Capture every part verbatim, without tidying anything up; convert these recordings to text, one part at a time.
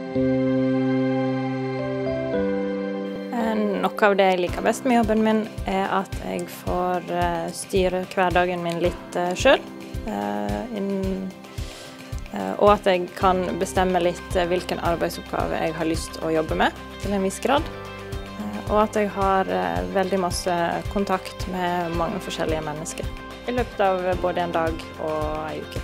Noe av det jeg liker best med jobben min er at jeg får styre hverdagen min litt selv. Og at jeg kan bestemme litt hvilken arbeidsoppgave jeg har lyst å jobbe med, til en viss grad. Og at jeg har veldig masse kontakt med mange forskjellige mennesker i løpet av både en dag og en uke.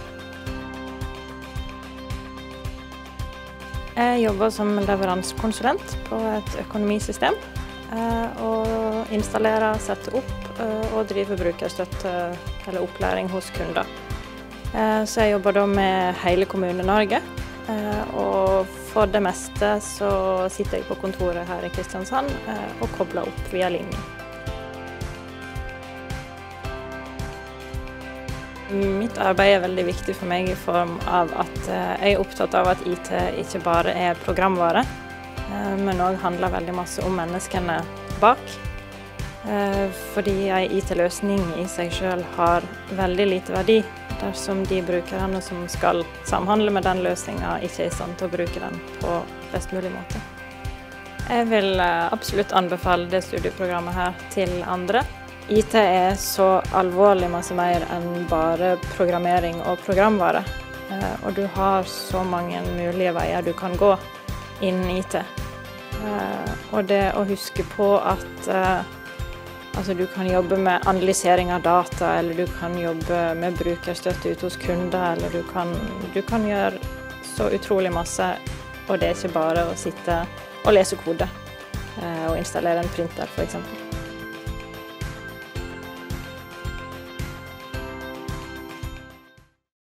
Jeg jobber som leveransekonsulent på et økonomisystem. Og installerer, setter opp og driver brukerstøtte eller opplæring hos kunder. Så jeg jobber da med hele Kommune-Norge, og for det meste så sitter jeg på kontoret her i Kristiansand og kobler opp via linje. Mitt arbeid er veldig viktig for meg i form av at jeg er opptatt av at I T ikke bare er programvare, men også handler veldig masse om menneskene bak. Fordi en I T-løsning i seg selv har veldig lite verdi dersom de brukerne som skal samhandle med den løsningen ikke er i stand til å bruke den på best mulig måte. Jeg vil absolutt anbefale det studieprogrammet her til andre. I T er så alvorlig masse mer enn bare programmering og programvare. Og du har så mange mulige veier du kan gå innen I T. Uh, og det å huske på at uh, altså du kan jobbe med analysering av data, eller du kan jobbe med brukerstøtte ute hos kunder, eller du kan, du kan gjøre så utrolig masse, og det er ikke bare å sitte og lese kode uh, og installere en printer for eksempel.